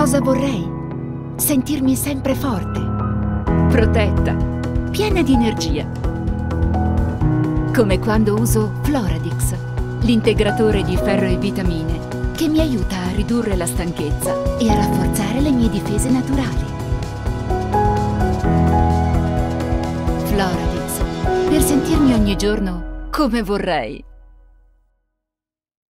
Cosa vorrei? Sentirmi sempre forte, protetta, piena di energia. Come quando uso Floradix, l'integratore di ferro e vitamine, che mi aiuta a ridurre la stanchezza e a rafforzare le mie difese naturali. Floradix, per sentirmi ogni giorno come vorrei.